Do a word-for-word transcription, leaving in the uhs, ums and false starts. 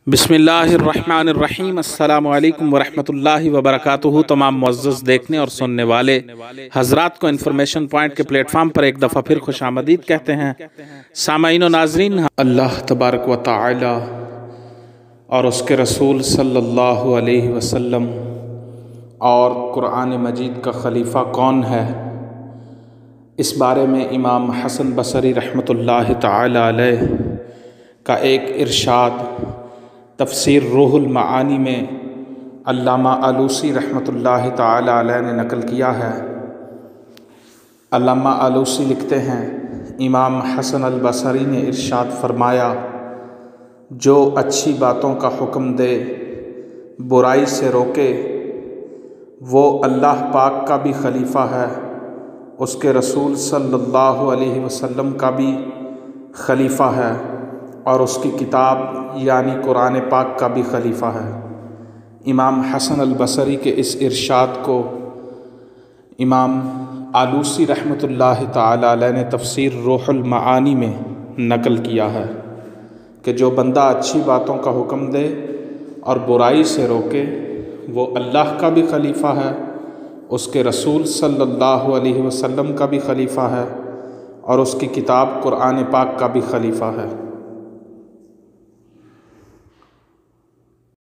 بسم اللہ الرحمن الرحیم۔ السلام علیکم ورحمۃ اللہ وبرکاتہ۔ تمام معزز دیکھنے اور سننے والے حضرات کو انفارمیشن پوائنٹ کے پلیٹ فارم پر ایک دفعہ پھر خوش آمدید کہتے ہیں۔ سامعین و ناظرین، اللہ تبارک و تعالی اور اس کے رسول صلی اللہ علیہ وسلم اور قرآن مجید کا خلیفہ کون ہے، اس بارے میں امام حسن بصری رحمۃ اللہ تعالی علیہ کا ایک ارشاد تفسیر روح المعانی میں علامہ آلوسی رحمۃ اللہ تعالی علیہ نے نقل کیا ہے۔ علامہ آلوسی لکھتے ہیں، امام حسن البصری نے ارشاد فرمایا، جو اچھی باتوں کا حکم دے، برائی سے روکے، وہ اللہ پاک کا بھی خلیفہ ہے، اس کے رسول صلی اللہ علیہ وسلم کا بھی خلیفہ ہے، اور اس کی کتاب یعنی قرآن پاک کا بھی خلیفہ ہے۔ امام حسن البصری کے اس ارشاد کو امام آلوسی رحمۃ اللہ تعالی علیہ نے تفسیر روح المعانی میں نقل کیا ہے کہ جو بندہ اچھی باتوں کا حکم دے اور برائی سے روکے، وہ اللہ کا بھی خلیفہ ہے، اس کے رسول صلی اللہ علیہ وسلم کا بھی خلیفہ ہے، اور اس کی کتاب قرآن پاک کا بھی خلیفہ ہے۔